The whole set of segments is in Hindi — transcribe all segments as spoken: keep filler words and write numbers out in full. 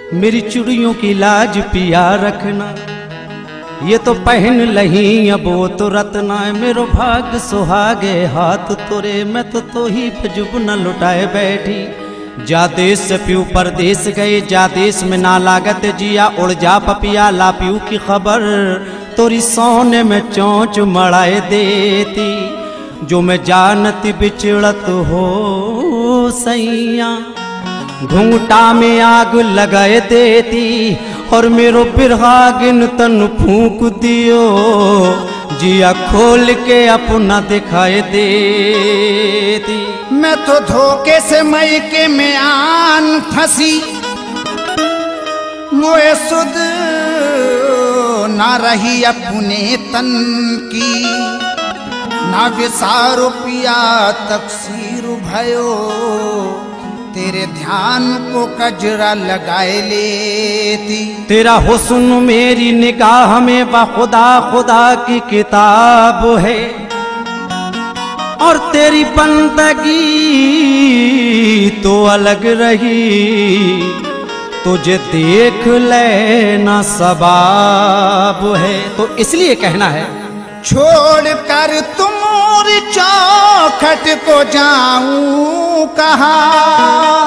मेरी चुड़ियों की लाज पिया रखना, ये तो पहन लही अब वो तो रत्ना है। मेरो भाग सुहागे हाथ तोरे, मैं तो तो ही फजुब न लुटाए बैठी। जा देश से प्यू परदेश गए, जा देश में ना लागत जिया, उड़ जा पपिया ला प्यू की खबर, तोरी सोने में चोंच मड़ाए देती। जो मैं जानती बिछड़त हो सैया, घूंघटा में आग लगाए देती, और मेरो बिरहागिन तन फूंक दियो, जिया खोल के अपना दिखाए देती। मैं तो धोखे से मैके में आन फंसी, मोए सुध ना रही अपने तन की, ना विसारो पिया तकसीर भयो, तेरे ध्यान को कजरा लगाए लेती। तेरा हुस्न मेरी निगाह में बाखुदा खुदा की किताब है, और तेरी बंदगी तो अलग रही, तुझे देख लेना सबाब है। तो इसलिए कहना है, छोड़ कर तुम चौखट को जाऊं कहाँ,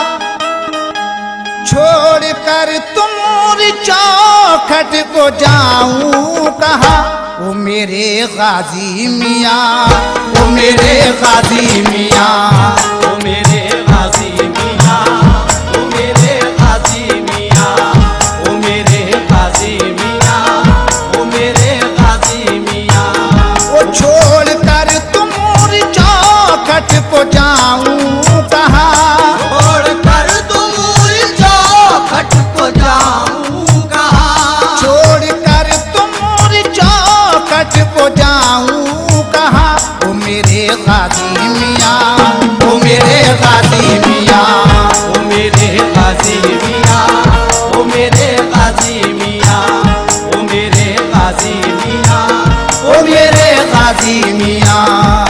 छोड़ कर तुम चौखट को जाऊं कहाँ। ओ मेरे गाजी मियाँ, ओ मेरे गाजी मियाँ, ओ मेरे गाजी मियाँ, ओ मेरे गाजी मियाँ, ओ मेरे गाजी मियाँ, ओ मेरे गाजी मियाँ। ओ छोड़ कर तुम चौखट को जाऊं कहाँ, छोड़ कर तुम चौखट को जाऊं कहाँ, छोड़ कर तुम चौखट को जाऊं कहाँ। ओ मेरे गाजी मियाँ, ओ मेरे गाजी मियाँ, ओ मेरे गाजी मियाँ, ओ मेरे गाजी मियाँ, ओ मेरे गाजी मियाँ, ओ मेरे गाजी मियाँ।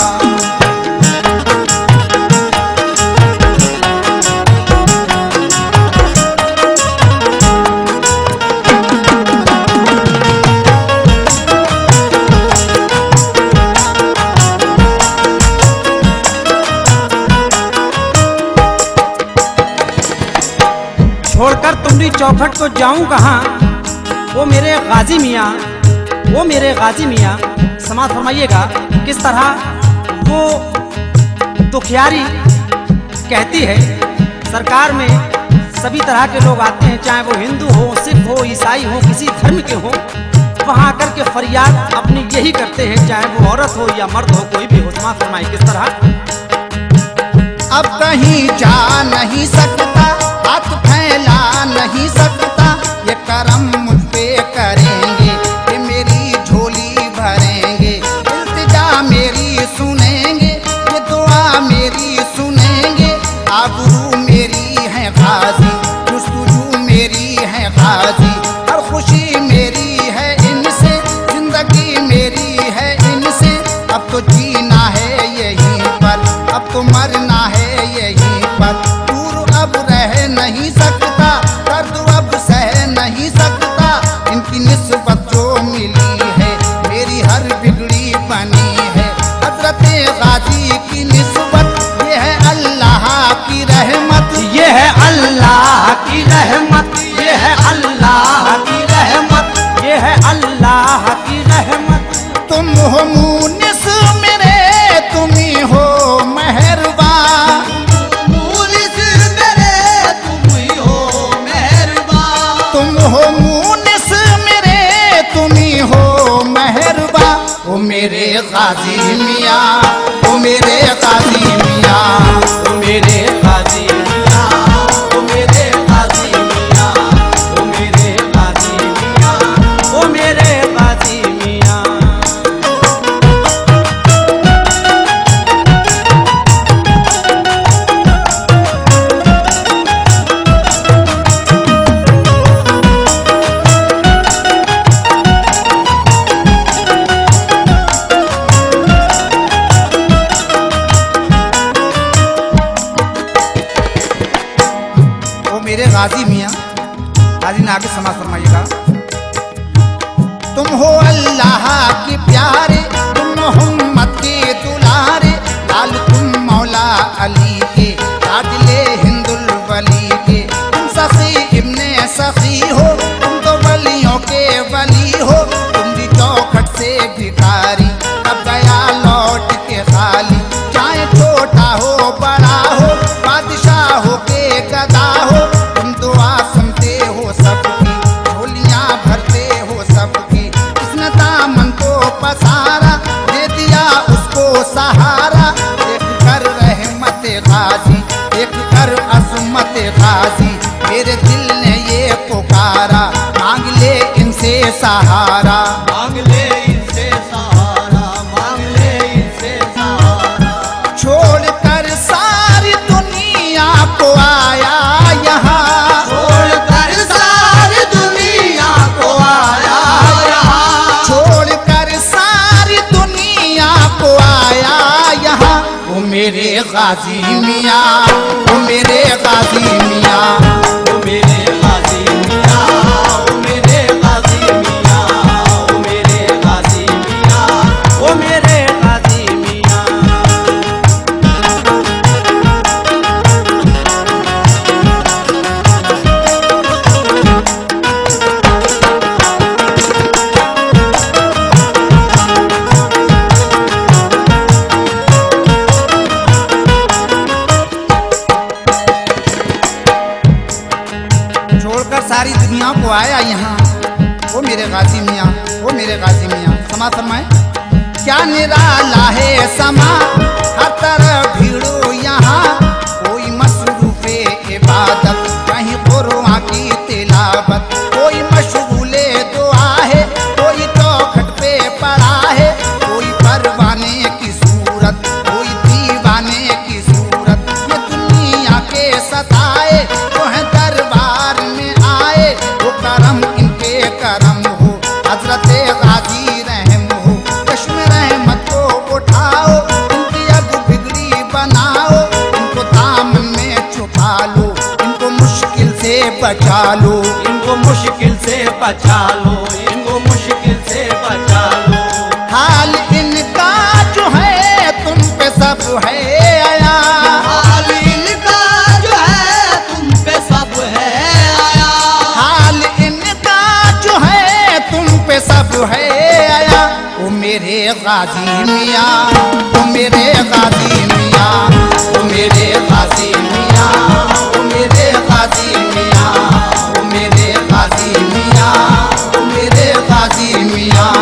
छोड़कर तुमरी चौखट को जाऊं कहाँ, वो मेरे गाजी मियाँ, वो मेरे गाजी मियाँ। समाज फरमाइएगा किस तरह वो दुखियारी कहती है। सरकार में सभी तरह के लोग आते हैं, चाहे वो हिंदू हो, सिख हो, ईसाई हो, किसी धर्म के हो, वहाँ आकर के फरियाद अपनी यही करते हैं, चाहे वो औरत हो या मर्द हो, कोई भी हो। समाज फरमाइए किस तरह, अब कहीं जा नहीं सकता, हाथ फैला नहीं सकता, ये करम मुझ पे करेंगे, ये मेरी झोली भरेंगे, इल्तिजा मेरी सुनेंगे, ये दुआ मेरी सुनेंगे। आबरू मेरी है गाजी, जुस्तजू मेरी है गाजी, हर खुशी मेरी है इनसे, जिंदगी मेरी है इनसे। अब तो जीना है यहीं पर, अब तो मरना है यहीं पर, दूर अब रह नहीं सकता, दर्द अब सह नहीं सकता। इनकी निस्बत जो मिली है, मेरी हर बिगड़ी बनी है। हजरत गाजी की निस्बत, ये है अल्लाह की रहमत, ये है अल्लाह की रहमत, ये है अल्लाह की रहमत, ये है अल्लाह की रहमत। तुम हो मुनिस मेरे, तुम ही हो मेहरबान, मुनिस मेरे तुम ही हो मेहरबान, तुम हो मुनिस मेरे, तुम ही हो मेहरबान। ओ मेरे गाजी मियाँ, ओ मेरे गाजी मियाँ, ओ मेरे गाजी मियाँ, ओ मेरे गाजी मियाँ, ओ मेरे गाजी मियाँ, ओ मेरे गाजी मियाँ। गाजी मियाँ, नाज़रीन आगे समाज फरमाइएगा। तुम हो अल्लाह की प्यारे, तुम मोहम्मद के दुलारे, लाल तुम मौला अली के, लाडले हिंदुल वली के। तुम सखी इब्ने सखी हो, तुम तो वलियों के वली हो। तुम भी चौखट से भिखारी, अब गया लौट के खाली। चाहे छोटा हो बड़ा हो, बादशाह हो के गदा हो, तुम दुआ सुनते हो सबकी, झोलियां भरते हो सबकी। किसने दामन को पसारा, दे दिया उसको सहारा। देख कर रहमत गाजी, देख कर अजमत गाजी, मेरे दिल ने ये पुकारा, मांग ले इनसे सहारा, मांग ले इनसे सहारा, मांग ले इनसे सहारा। छोड़कर सारी दुनिया को आया यहाँ, छोड़कर सारी दुनिया को आया यहाँ, छोड़कर सारी दुनिया को आया यहाँ। वो मेरे गाजी मियाँ, वो मेरे गाजी मियाँ, वो मेरे गाजी मियाँ, वो मेरे गाजी मियाँ, वो मेरे गाजी मियाँ, ओ मेरे गाजी मियाँ। छोड़कर सारी दुनिया को आया यहाँ। वो मेरे गाजी मियाँ, वो मेरे गाजी मियाँ। समा फरमाए, क्या निराला है समा, हर तरफ भीड़ो यहाँ। कोई मसरूफे इबादत, कहीं कुरआन की तिलावत, कोई मशगूले दुआ है, कोई चौखट पे पड़ा है। कोई परवाने की सूरत, कोई दीवाने की सूरत, ये दुनिया के सताए जो है दरबार में आए। वो करम इनके करम हो, हजरत गाजी रहम हो। चश्म रहमत को उठाओ, इनकी अग बिगड़ी बनाओ। इनको दामन में छुपा लो, इनको मुश्किल से बचा लो, इनको मुश्किल से बचा लो, इनको मुश्किल से बचा लो। हाल इनका जो है तुम पे सब है आया। हाल इनका जो है तुम पे सब है आया, हाल इनका जो है तुम पे सब है आया। ओ मेरे गाजी मियाँ, ओ मेरे गाजी मियाँ, वो मेरे गाजी मियाँ, वो मेरे गाजी मियाँ, वो मेरे गाजी मियाँ, वो मेरे गाजी मियाँ।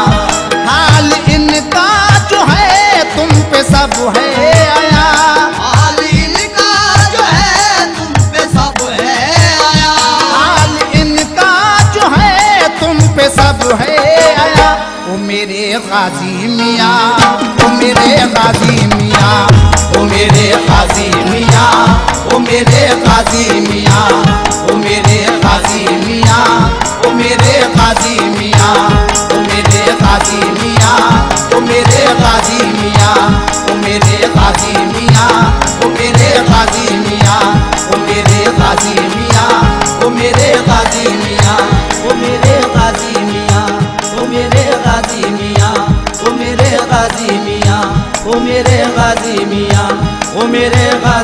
हाल इनका जो है तुम पे सब है आया। हाल इनका जो है तुम पे सब है आया, हाल इनका जो है तुम पे सब है आया। ओ मेरे गाजी मियाँ, ओ मेरे गाजी मियाँ, वो मेरे गाजी मियाँ, वो मेरे गाजी मियाँ, वो मेरे गाजी मियाँ, वो मेरे गाजी मियाँ, वो मेरे गाजी मियाँ, वो मेरे गाजी मियाँ, वो मेरे गाजी मियाँ, वो मेरे गाजी मियाँ, वो मेरे गाजी मियाँ, वो मेरे गाजी मियाँ, वो मेरे गाजी मियाँ, वो मेरे गाजी मियाँ, वो मेरे गाजी मियाँ, वो मेरे गाजी मियाँ, वो मेरे गाजी